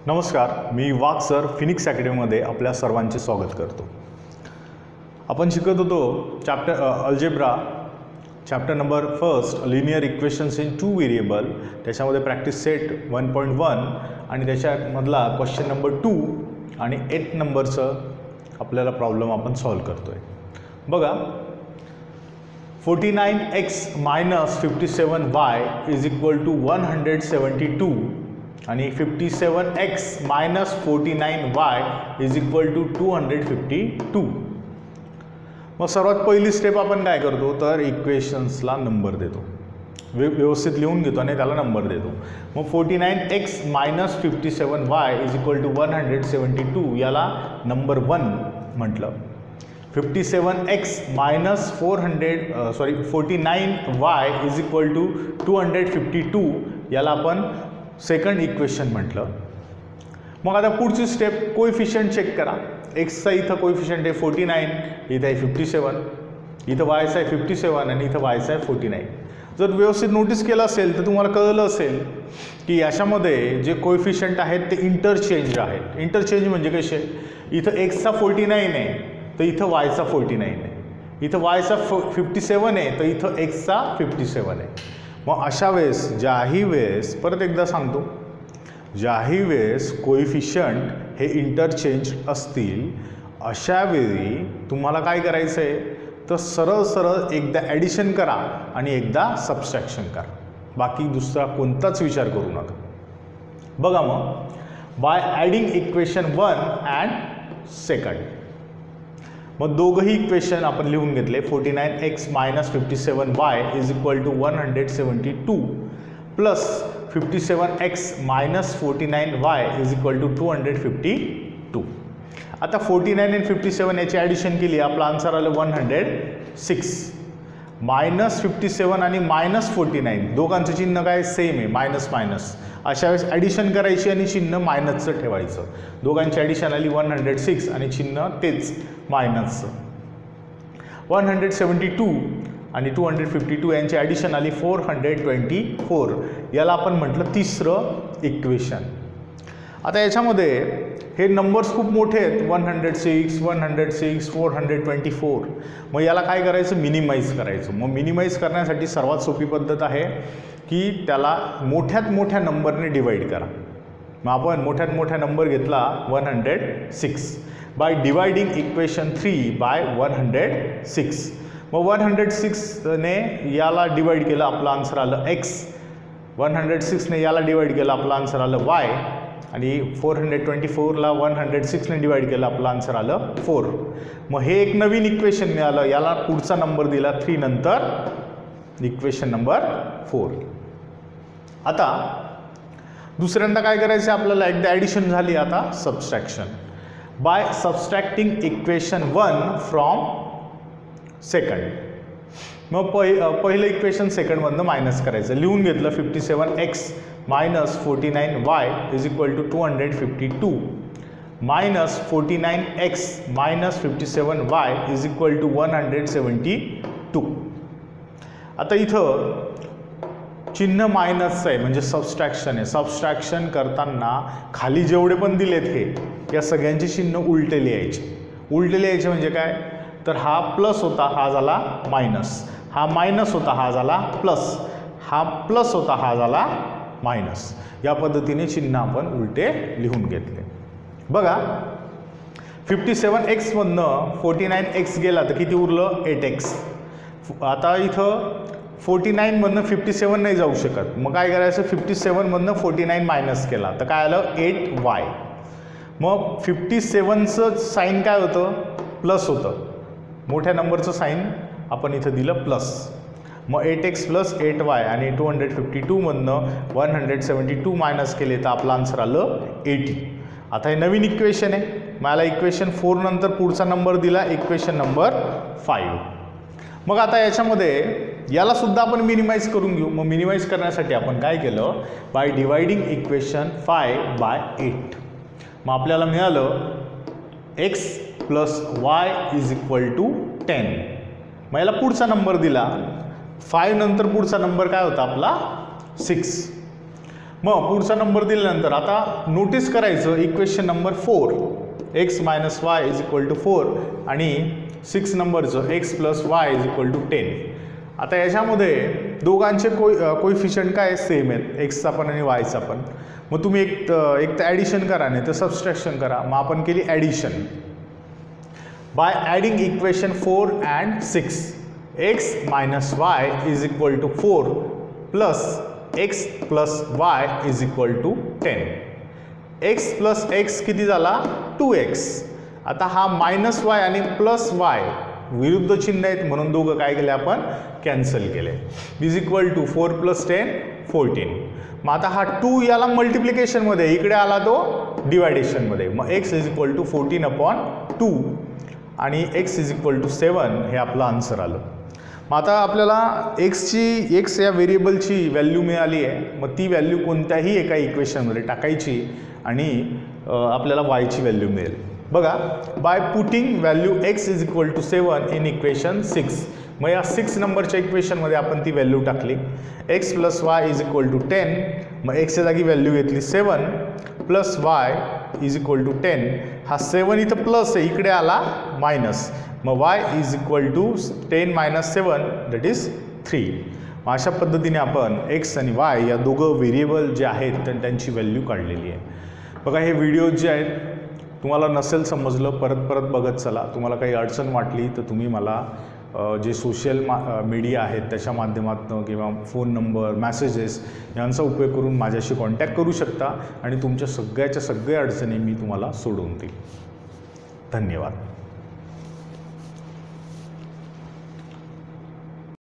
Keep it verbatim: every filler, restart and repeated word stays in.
नमस्कार, मी वाघ sir Phoenix अकॅडमीमध्ये आपल्या सर्वांचे स्वागत करतो। आपण शिकत होतो chapter algebra chapter number first linear equations in two variable, त्याच्यामध्ये practice set one point one आणि त्याच्यामधला क्वेश्चन नंबर टू आणि एट नंबरचं आपल्याला प्रॉब्लेम आपण सॉल्व करतो आहे। बघा, forty nine x minus fifty seven y is equal to one hundred seventy two आणि fifty seven x minus forty nine y is equal to two hundred fifty two. मग सर्वात पहिली स्टेप आपण काय करतो तर इक्वेशन्सला नंबर देतो, व्यवस्थित लिहून घेतो आणि त्याला नंबर देतो। मग forty nine x minus fifty seven y is equal to one hundred seventy two याला नंबर वन म्हटलं। Fifty seven x minus four hundred sorry forty nine y is equal to two hundred fifty two याला आपण second equation म्हटलं। मग आता पुढची step coefficient check करा। एक्सचा इथं कोएफिशिएंट आहे फोर्टी नाइन, इथं आहे फिफ्टी सेवन, इथं वायचा आहे फिफ्टी सेवन आणि इथं वायचा आहे फोर्टी नाइन। जर व्यवस्थित नोटीस केलं असेल तर तुम्हाला कळलं असेल की याच्यामध्ये जे कोएफिशिएंट आहेत ते इंटरचेंज आहेत। इंटरचेंज म्हणजे कसे, इथं एक्सचा फोर्टी नाइन आहे तर इथं वायचा फोर्टी नाइन आहे, इथं वायचा फिफ्टी सेवन आहे तर इथं एक्सचा फिफ्टी सेवन आहे। मग अशा वेळेस ज्याही वेळेस परत एकदा सांगतो, ज्याही वेळेस कोएफिशिएंट हे इंटरचेंज असतील अशा वेळी तुम्हाला काय करायचं आहे तर सरळ सरळ एकदा ॲडिशन करा आणि एकदा सबस्ट्रॅक्शन करा, बाकी दुसरा कोणताच विचार करू नका। बघा, मग by adding equation one and second, मग दोघंही इक्वेशन आपण लिहून घेतले। Forty nine x minus fifty seven y is equal to one hundred seventy two plus fifty seven x minus forty nine y is equal to two hundred fifty two. आता forty nine आणि fifty seven याची addition केली, आपला answer आलं one hundred six. Minus fifty seven आणि minus forty nine दोघांचं चिन्ह काय सेम आहे, मायनस मायनस। अशा वेळेस ॲडिशन करायची आणि चिन्ह मायनसचं ठेवायचं। दोघांची ॲडिशन आली वन हंड्रेड सिक्स आणि चिन्ह तेच मायनसचं। वन हंड्रेड सेवन्टी टू आणि टू हंड्रेड फिफ्टी टू यांची ॲडिशन आली फोर हंड्रेड ट्वेंटी फोर, याला आपण म्हटलं तिसरं इक्वेशन। आता याच्यामध्ये हे नंबर्स खूप मोठे आहेत, one hundred six one hundred six four hundred twenty four. मग याला काय करायचं, मिनिमाइज करायचं। मग मिनिमाइज करण्यासाठी सर्वात सोपी पद्धत आहे की त्याला मोठ्यात मोठ्या नंबरने डिवाइड करा। मग आपण मोठ्यात मोठ्या नंबर घेतला one hundred six by dividing equation three by one hundred six. मग वन हंड्रेड सिक्सने याला डिवाइड केलं, आपलं आन्सर आलं एक्स। वन हंड्रेड सिक्सने याला डिवाइड केलं, आपलं आन्सर आलं वाय। आणि फोर हंड्रेड ट्वेंटी फोरला वन हंड्रेड सिक्सने डिवाइड केलं, आपलं आन्सर आलं फोर। मग हे एक नवीन इक्वेशन मिळालं, याला पुढचा नंबर दिला थ्री, नंतर इक्वेशन नंबर फोर। आता दुसऱ्यांदा काय करायचं आपल्याला, एकदा ॲडिशन झाली, आता subtraction. By subtracting equation one from second. मग पहि पहिलं इक्वेशन सेकंडमधनं मायनस करायचं, लिहून घेतलं fifty seven x minus forty nine y is equal to two hundred fifty two minus forty nine x minus fifty seven y is equal to one hundred seventy two. आता इथं चिन्ह मायनसचं आहे म्हणजे subtraction आहे। Subtraction करताना खाली जेवढे पण दिलेत हे या सगळ्यांचे चिन्ह उलटे लिहायचे। उलटे लिहायचे म्हणजे काय तर हा प्लस होता हा झाला मायनस, हा मायनस होता हा झाला प्लस, हा प्लस होता हा झाला मायनस। या पद्धतीने चिन्ह आपण उलटे लिहून घेतले। बघा, फिफ्टी सेवन एक्समधनं फोर्टी नाइन एक्स गेला तर किती उरलं, एट एक्स। आता इथं फोर्टी नाईनमधनं फिफ्टी सेवन नाही जाऊ शकत, मग काय करायचं, फिफ्टी सेवनमधनं फोर्टी नाइन मायनस केला तर काय आलं एट वाय। मग फिफ्टी सेवनचं साईन काय होतं, प्लस होतं, मोठ्या नंबरचं साईन आपण इथं दिलं प्लस। मग eight x plus eight y आणि टू हंड्रेड फिफ्टी टूमधनं one hundred seventy two minus केले तर आपलं आन्सर आलं एटी। आता हे नवीन इक्वेशन आहे, मला इक्वेशन फोर नंतर पुढचा नंबर दिला इक्वेशन नंबर फाईव्ह। मग आता याच्यामध्ये याला सुद्धा आपण मिनिमाइज करून घेऊ। मग मिनिमाइज करण्यासाठी आपण काय केलं, by dividing equation five by eight. मग आपल्याला मिळालं x plus y is equal to ten. मग याला पुढचा नंबर दिला, फाईव्ह नंतर पुढचा नंबर काय होता आपला सिक्स। मग पुढचा नंबर दिल्यानंतर आता नोटीस करायचं equation number four, x minus y is equal to four आणि सिक्स नंबरचं x plus y is equal to ten. आता याच्यामध्ये दोघांचे कोई कोइफिशियंट काय सेम आहेत, एक्सचा पण आणि वायचा पण. मग तुम्ही एक एक तर ॲडिशन करा नाही तर सबस्ट्रॅक्शन करा. मग आपण केली addition by adding equation four and six. X minus y is equal to four plus x plus y is equal to ten. X plus x किती झाला, टू एक्स. आता हा मायनस वाय आणि प्लस वाय विरुद्ध चिन्ह आहेत म्हणून दोघं काय केले आपण कॅन्सल केले. Is equal to four plus ten fourteen. मग आता हा टू याला मल्टिप्लिकेशनमध्ये, इकडे आला तो डिवायडेशनमध्ये. मग x is equal to fourteen upon two आणि x is equal to seven हे आपलं आन्सर आलं. मग आता आपल्याला एक्सची एक्स या व्हेरिएबलची व्हॅल्यू मिळाली आहे. मग ती व्हॅल्यू कोणत्याही एका इक्वेशनमध्ये टाकायची आणि आपल्याला वायची व्हॅल्यू मिळेल. बघा, by putting value x is equal to seven in equation six. मग या सिक्स नंबरच्या इक्वेशनमध्ये आपण ती व्हॅल्यू टाकली. X plus y is equal to ten. मग एक्सच्या जागी व्हॅल्यू घेतली seven plus y is equal to ten. हा सेवन इथं प्लस आहे, इकडे आला मायनस. मग y is equal to ten minus seven that is three. मग अशा पद्धतीने आपण एक्स आणि वाय या दोघं व्हेरिएबल जे आहेत तर त्यांची व्हॅल्यू काढलेली आहे. बघा, हे व्हिडिओ जे आहेत तुम्हाला नसेल समजलं परत परत बघत चला. तुम्हाला काही अडचण वाटली तर तुम्ही मला जे सोशल मा मीडिया आहेत त्याच्या माध्यमातून किंवा फोन नंबर, मॅसेजेस यांचा उपयोग करून माझ्याशी कॉन्टॅक्ट करू शकता आणि तुमच्या सगळ्याच्या सगळ्या अडचणी मी तुम्हाला सोडवून देईल. धन्यवाद.